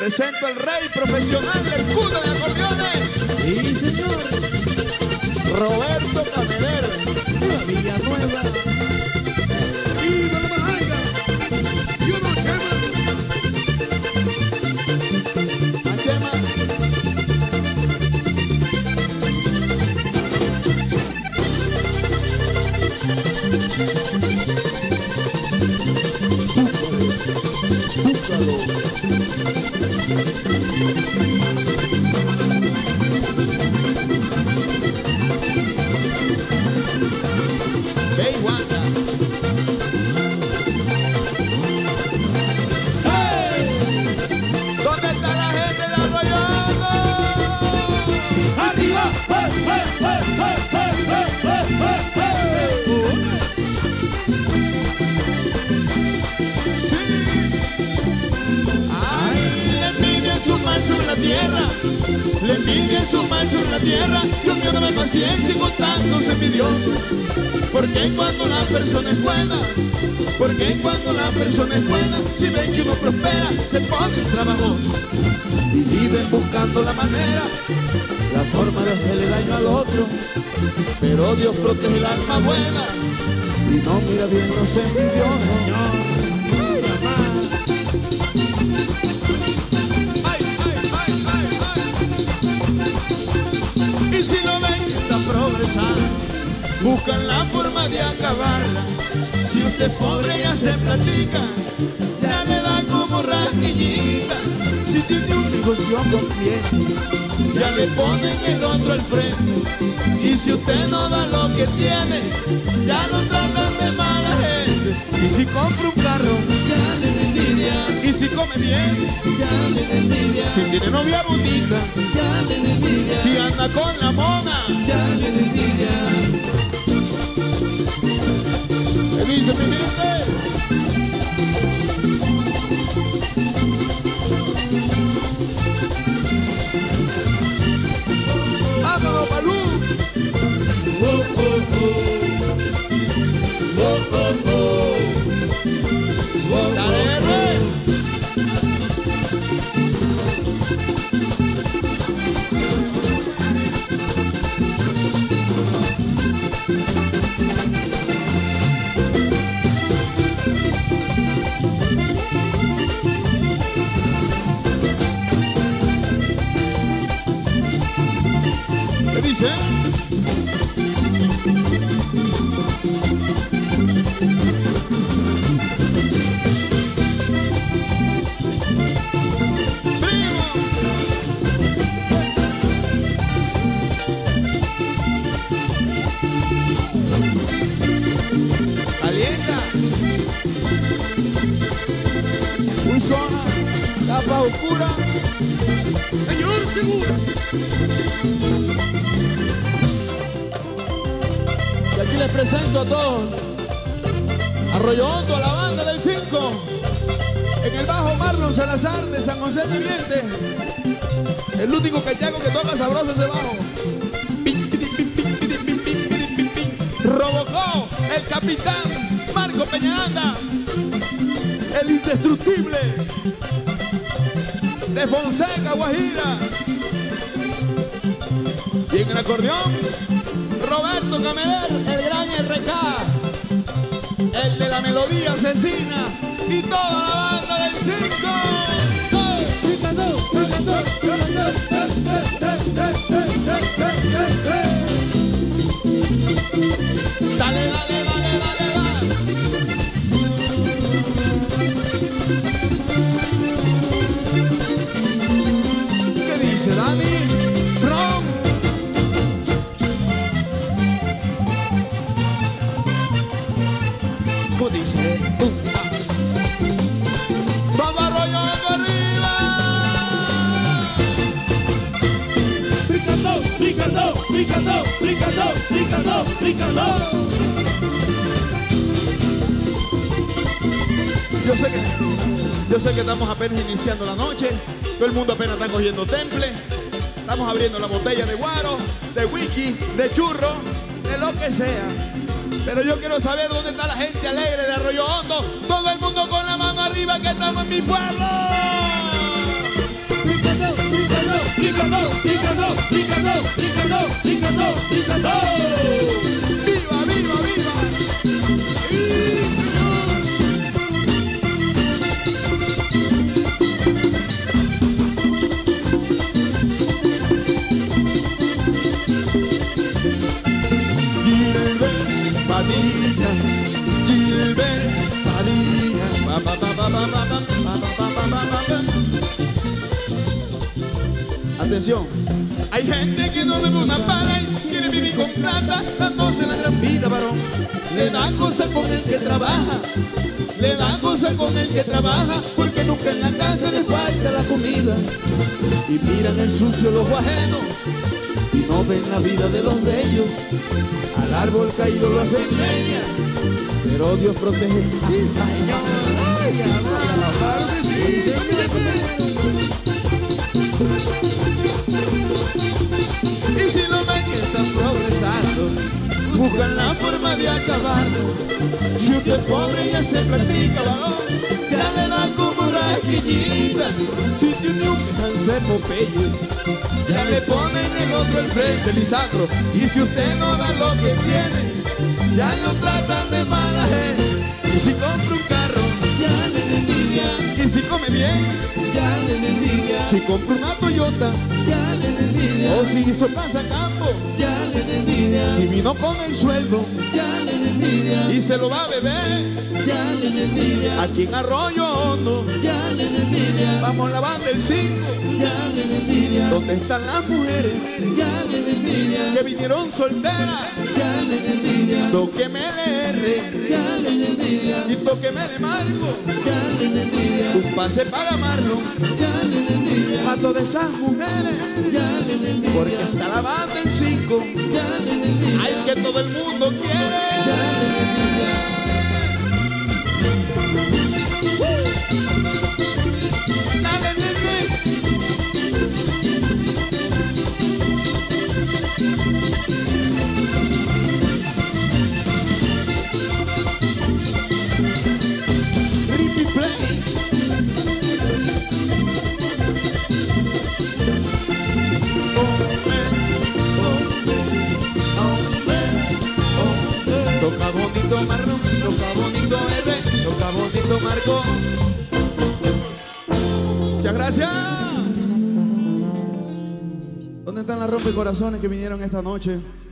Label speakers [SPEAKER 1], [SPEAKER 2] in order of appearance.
[SPEAKER 1] Presento al rey profesional del culo de acordeones.
[SPEAKER 2] Sí, señor.
[SPEAKER 1] Roberto Cameler.
[SPEAKER 2] De Villanueva.
[SPEAKER 3] ¡Viva la Majanga! ¡Y uno, Chema!
[SPEAKER 1] A Chema. Búscalo. Hey, Wanda. ¡Hey! ¿Dónde está la gente de Arroyo Hondo?
[SPEAKER 3] ¡Arriba! ¡Hey, hey, hey, hey, hey, hey, hey, hey,
[SPEAKER 1] Sí. Ay, le envidia su mancho en la tierra. Le envidia su mancho en la tierra. Dios mío, dame paciencia y con tantos envidiosos. Porque cuando la persona es buena, porque cuando la persona es buena, si ven que uno prospera, se ponen trabajosos y viven buscando la manera, la forma de hacerle daño al otro. Pero Dios protege el alma buena y no mira bien los envidiosos. Ay, ay, ay, ay, ay. Y si lo ven que está progresando, buscan la forma de acabarla. Si usted es pobre ya se platica, ya le da como rasguillita. Si tiene un negocio con cliente, ya le ponen el otro al frente. Y si usted no da lo que tiene, ya lo tratan de mala gente. Y si compra un carro,
[SPEAKER 2] Ya le da envidia.
[SPEAKER 1] y si come bien,
[SPEAKER 2] Ya le da envidia.
[SPEAKER 1] si tiene novia bonita,
[SPEAKER 2] Ya le da envidia.
[SPEAKER 1] si anda con la mona,
[SPEAKER 2] Ya le da envidia.
[SPEAKER 1] ¿qué dice mi gente? ¡Vámonos, Balú! ¡Dale, rey! ¿Qué dice? Calienta. Muy zona, capa oscura.
[SPEAKER 3] ¡Señor Segura!
[SPEAKER 1] Y aquí les presento a todos. Arroyo Hondo, la banda del 5. En el bajo Marlon Salazar de San José de Oriente. El único cachaco que toca sabroso ese bajo. Robocó el capitán Marco Peñaranda, el indestructible de Fonseca, Guajira. Y en el acordeón, Roberto Cameler, el gran RK, el de la melodía asesina y toda la banda del 5. Dale, dale, dale, dale, dale. ¿Qué dice Dani? Ron. ¿Cómo dice? ¡Vamos Arroyo Hondo arriba!
[SPEAKER 3] ¡Brincando, brincando, brincando, brincando, brincando, brincando!
[SPEAKER 1] Yo sé que estamos apenas iniciando la noche, todo el mundo apenas está cogiendo temple, estamos abriendo la botella de guaro, de whisky, de churro, de lo que sea. Pero yo quiero saber dónde está la gente alegre de Arroyo Hondo. Todo el mundo con la mano arriba que estamos en mi pueblo. ¡Viva, viva, viva! Gilbert Padilla, Gilbert Padilla. Ba, ba, ba, ba, ba, ba, ba, ba, ba, ba, ba, ba. Atención, hay gente que no le ve una pala y quiere vivir con plata, dándose la gran vida, varón. Le da cosa con el que trabaja, le da cosa con el que trabaja, porque nunca en la casa le falta la comida. Y miran el sucio los ajenos y no ven la vida de los de ellos. Al árbol caído lo hacen leña, pero Dios protege. ¡Sí, señor! ¡Ay, claro que sí! Y si lo ven que están progresando, buscan la forma de acabarlo. Si usted es pobre ya se practica, varón, ya le dan como rasquillita. Si tiene un cáncer Popeye, ya le ponen el otro enfrente, Lisandro. Y si usted no da lo que tiene, ya lo tratan de mala gente. Y si compra un carro,
[SPEAKER 2] ya le da envidia,
[SPEAKER 1] y si come bien,
[SPEAKER 2] ya le da envidia,
[SPEAKER 1] si compra una Toyota,
[SPEAKER 2] ya le da envidia,
[SPEAKER 1] o si hizo casa campo,
[SPEAKER 2] ya le da envidia,
[SPEAKER 1] si vino con el sueldo
[SPEAKER 2] ya le da envidia,
[SPEAKER 1] y se lo va a beber
[SPEAKER 2] ya le da envidia,
[SPEAKER 1] aquí en Arroyo Hondo.
[SPEAKER 2] ya le da envidia,
[SPEAKER 1] Vamos la banda del 5,
[SPEAKER 2] ya le da envidia,
[SPEAKER 1] donde están las mujeres
[SPEAKER 2] ya le da envidia,
[SPEAKER 1] que vinieron solteras.
[SPEAKER 2] ya le da envidia,
[SPEAKER 1] Tóqueme LR
[SPEAKER 2] ya le da envidia,
[SPEAKER 1] y tóqueme de Marco,
[SPEAKER 2] ya le da envidia,
[SPEAKER 1] un pase para amarlo
[SPEAKER 2] ya le da envidia,
[SPEAKER 1] a todas esas mujeres,
[SPEAKER 2] ya le da envidia,
[SPEAKER 1] porque está la banda del 5.
[SPEAKER 2] ya le da envidia,
[SPEAKER 1] Ay, que todo el mundo quiere.
[SPEAKER 2] ya le da envidia.
[SPEAKER 1] Dale, nene. Ricky Play. Toca bonito marrón, toca bonito R, toca bonito Marco. Muchas gracias. ¿Dónde están las rompecorazones que vinieron esta noche?